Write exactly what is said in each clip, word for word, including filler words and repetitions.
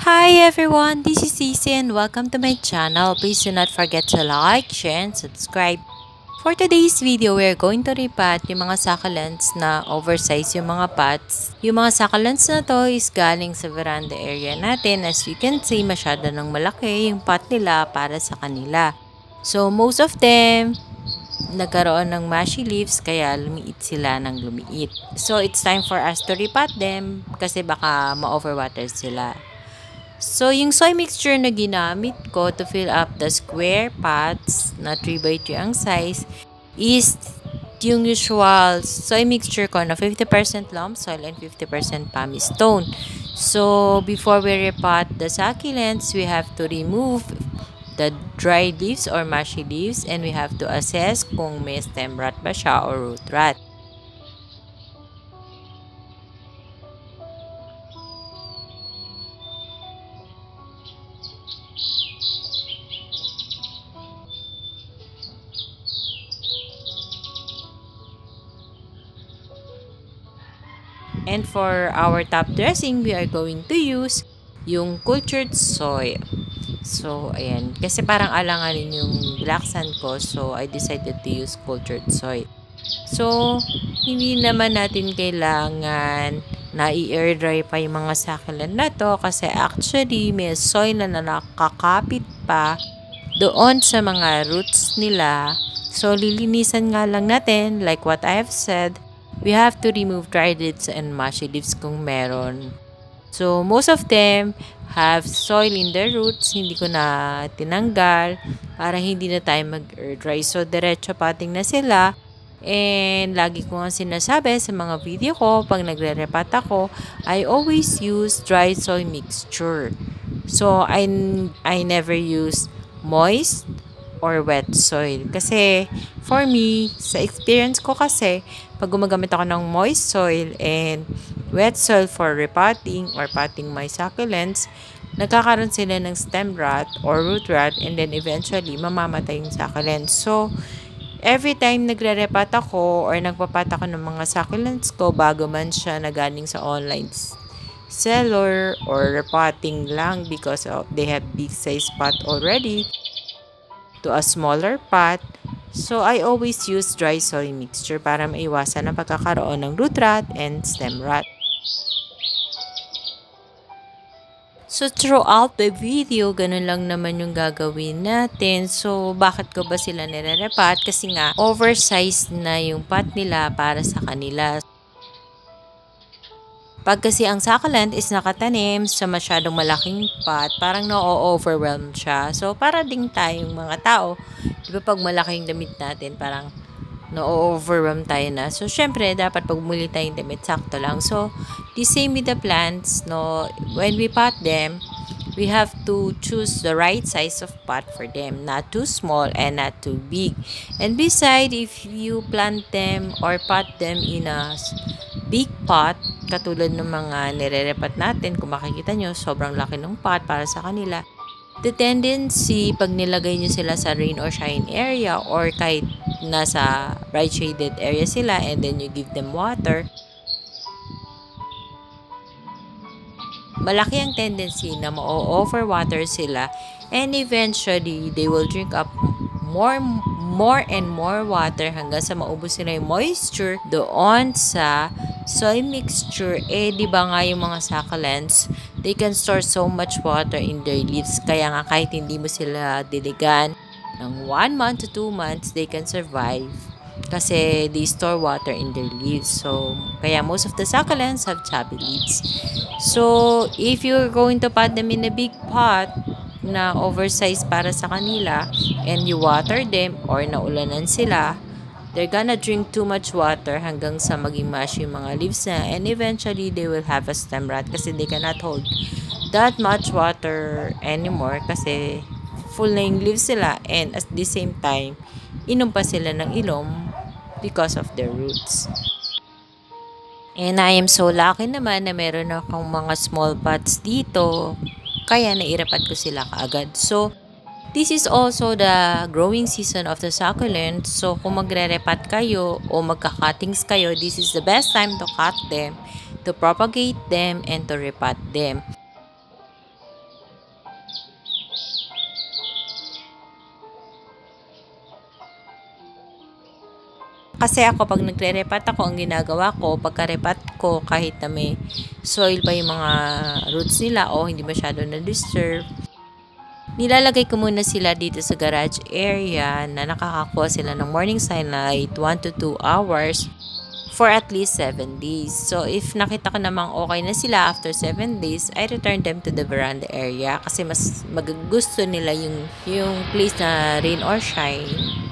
Hi everyone, this is Cici and welcome to my channel. Please do not forget to like, share, and subscribe. For today's video, we're going to repot yung mga succulents na oversize yung mga pots. Yung mga succulents na to is galing sa veranda area natin. As you can see, masyado nang malaki yung pot nila para sa kanila. So most of them, nagkaroon ng mushy leaves kaya lumiit sila ng lumiit. So it's time for us to repot them kasi baka ma-overwater sila. So, yung soy mixture na ginamit ko to fill up the square pots na three by three ang size is yung usual soy mixture ko na fifty percent loam soil and fifty percent pumice stone. So, before we repot the succulents, we have to remove the dry leaves or mushy leaves and we have to assess kung may stem rot ba siya or root rot. And for our top dressing, we are going to use yung cultured soy. So, ayan. Kasi parang alanganin yung black sand ko. So, I decided to use cultured soy. So, hindi naman natin kailangan na i-air dry pa yung mga succulent na to. Kasi actually, may soy na nakakapit pa doon sa mga roots nila. So, lilinisan nga lang natin, like what I have said. We have to remove dry leaves and mushy leaves kung meron. So, most of them have soil in their roots. Hindi ko na tinanggal para hindi na tayo mag-air dry. So, diretso potting na sila. And, lagi ko nga sinasabi sa mga video ko, pag nagre-repot ako, I always use dry soil mixture. So, I, I never use moist or wet soil. Kasi, for me, sa experience ko kasi, pag gumagamit ako ng moist soil and wet soil for repotting or potting my succulents, nagkakaroon sila ng stem rot or root rot and then eventually, mamamatay yung succulents. So, every time nagre-repot ako or nagpapat ako ng mga succulents ko, bago man siya na galing sa online seller or repotting lang because of, they have big size pot already, to a smaller pot. So, I always use dry soil mixture para maiwasan ang pagkakaroon ng root rot and stem rot. So, throughout the video, ganun lang naman yung gagawin natin. So, bakit ko ba sila nire-repot? Kasi nga, oversized na yung pot nila para sa kanila. Pag kasi ang succulent is nakatanim sa masyadong malaking pot, parang na-overwhelm siya. So, para ding tayong mga tao, di ba pag malaking damit natin, parang na-overwhelm tayo na. So, syempre, dapat pag bumili tayong damit, sakto lang. So, the same with the plants, no? When we pot them, we have to choose the right size of pot for them. Not too small and not too big. And beside, if you plant them or pot them in a big pot, katulad ng mga nire-repot natin, kung makikita nyo, sobrang laki ng pot para sa kanila. The tendency, pag nilagay nyo sila sa rain or shine area or kahit nasa bright shaded area sila and then you give them water, malaki ang tendency na ma-overwater sila and eventually, they will drink up more more and more water hanggang sa maubos nila yung moisture doon sa soil mixture. Eh, di ba nga yung mga succulents, they can store so much water in their leaves. Kaya nga kahit hindi mo sila diligan ng one month to two months, they can survive. Kasi they store water in their leaves. So, kaya most of the succulents have chubby leaves. So, if you're going to pot them in a big pot na oversized para sa kanila and you water them or naulanan sila, they're gonna drink too much water hanggang sa maging mushy yung mga leaves na and eventually they will have a stem rot kasi they cannot hold that much water anymore kasi full na yung leaves sila and at the same time, inom pa sila ng ilom because of their roots. And I am so lucky naman na meron akong mga small pots dito kaya nairapat ko sila kaagad. So, this is also the growing season of the succulent. So, kung magre-repot kayo o magka-cuttings kayo, this is the best time to cut them, to propagate them, and to repot them. Kasi ako pag nagre-repat ako, ang ginagawa ko, pagka-repat ko, kahit na may soil pa yung mga roots nila o hindi masyado na-disturb, nilalagay ko muna sila dito sa garage area na nakakakuha sila ng morning sunlight one to two hours for at least seven days. So, if nakita ko namang okay na sila after seven days, I return them to the veranda area kasi mas magugusto nila yung, yung place na rain or shine.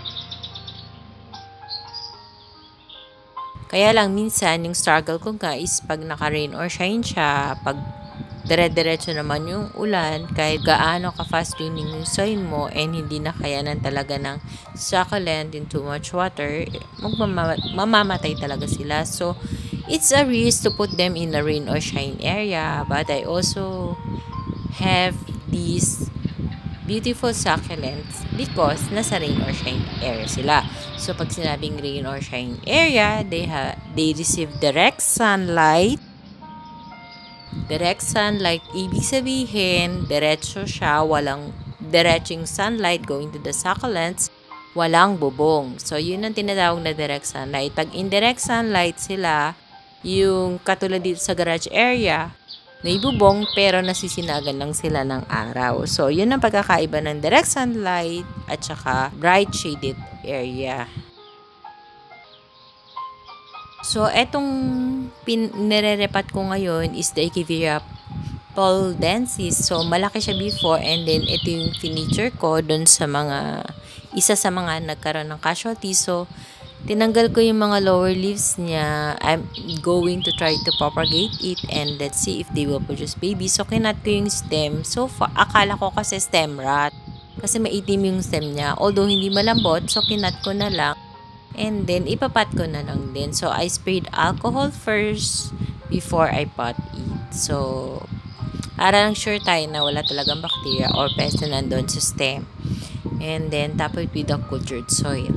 Kaya lang minsan, yung struggle ko nga is pag naka-rain or shine siya, pag dire-diretso naman yung ulan, kahit gaano ka-fast draining yung soil mo and hindi na kayanan talaga ng succulent in too much water, magmama- mamamatay talaga sila. So, it's a risk to put them in a rain or shine area, but I also have these beautiful succulents because nasa rain or shine area sila. So, pag sinabing rain or shine area, they, ha- they receive direct sunlight. Direct sunlight, ibig sabihin, diretso siya, walang diretsing sunlight going to the succulents, walang bubong. So, yun ang tinatawag na direct sunlight. Pag indirect sunlight sila, yung katulad dito sa garage area, may bubong pero nasisinagan lang sila ng araw. So, yun ang pagkakaiba ng direct sunlight at saka bright shaded area. So, etong pin- nire-repat ko ngayon is the Echeveria poldensis. So, malaki siya before and then ito yung finiture ko dun sa mga, isa sa mga nagkaroon ng casualty. So, tinanggal ko yung mga lower leaves niya. I'm going to try to propagate it and let's see if they will produce baby. So, kinat ko yung stem. So, fa- akala ko kasi stem rot. Kasi maitim yung stem niya. Although, hindi malambot. So, kinat ko na lang. And then, ipapat ko na lang din. So, I sprayed alcohol first before I pot it. So, para lang sure tayo na wala talagang bacteria or pest na nandun sa stem. And then, top it with the cultured soil.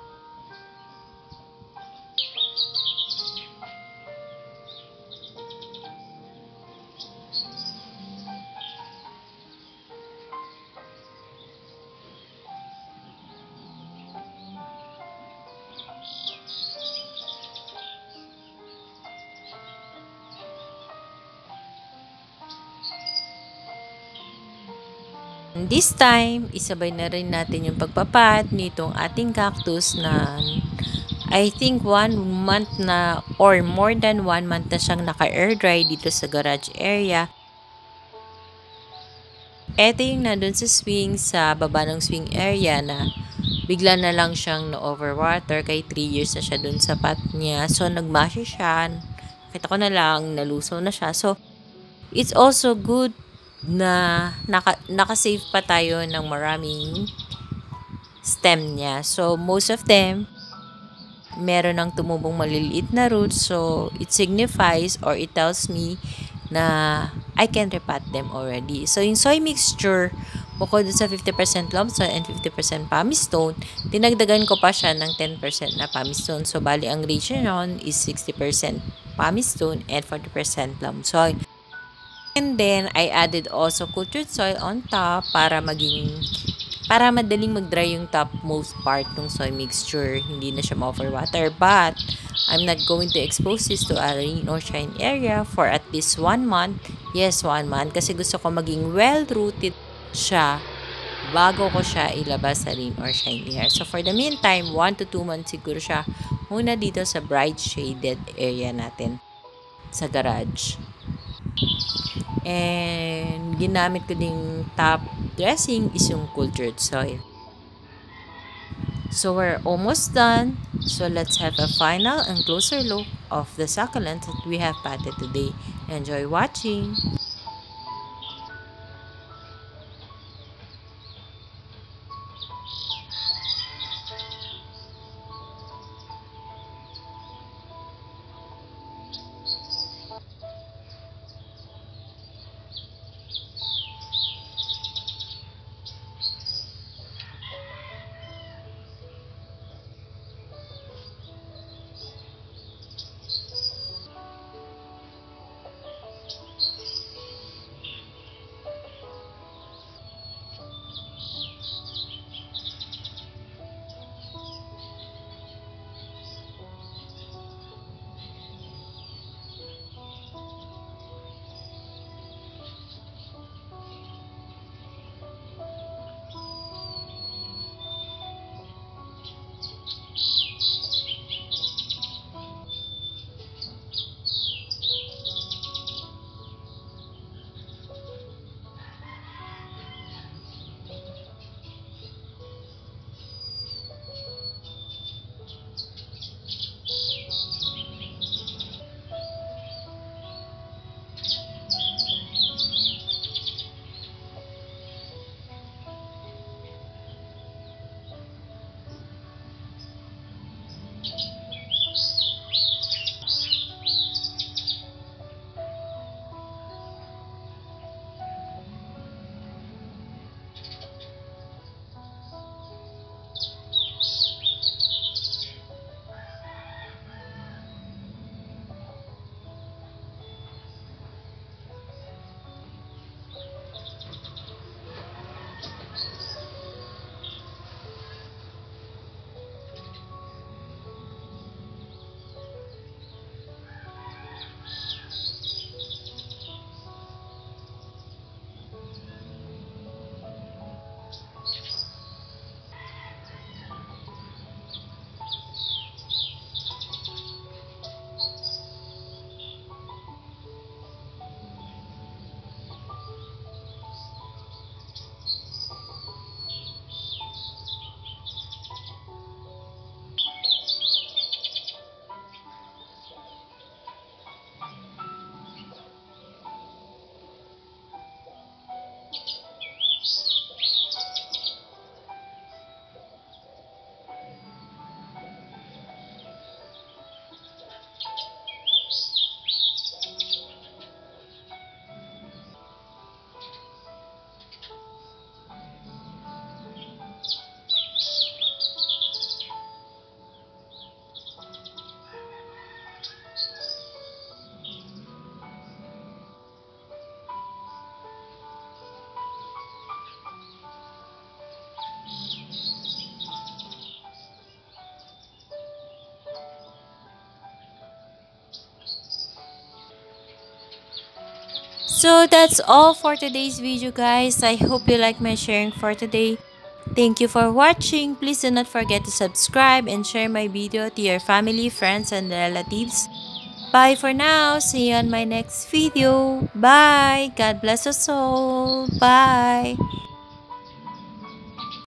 This time, isabay na rin natin yung pagpapat nitong ating cactus na I think one month na or more than one month na siyang naka-air dry dito sa garage area. Ito yung nandun sa swing, sa baba ng swing area na bigla na lang siyang na-overwater kay three years na siya dun sa pot niya. So, nagmasya siya. Kita ko na lang, nalusaw na siya. So, it's also good na naka, naka-save pa tayo ng maraming stem niya. So, most of them, meron ng tumubong maliliit na roots. So, it signifies or it tells me na I can repat them already. So, yung soy mixture, bukod sa fifty percent loam soil and fifty percent pumice stone, dinagdagan ko pa siya ng ten percent na pumice stone. So, bali ang ratio nun is sixty percent pumice stone and forty percent loam soil. And then, I added also cultured soil on top para maging, para madaling mag-dry yung topmost part ng soil mixture. Hindi na siya ma-overwater. But, I'm not going to expose this to a rain or shine area for at least one month. Yes, one month. Kasi gusto ko maging well-rooted siya bago ko siya ilabas sa rain or shine area. So, for the meantime, one to two months siguro siya muna dito sa bright shaded area natin sa garage. And ginamit ko ding top dressing is yung cultured soil. So we're almost done. So let's have a final and closer look of the succulents that we have potted today. Enjoy watching! So that's all for today's video, guys. I hope you like my sharing for today. Thank you for watching. Please do not forget to subscribe and share my video to your family, friends, and relatives. Bye for now. See you on my next video. Bye. God bless us all. Bye.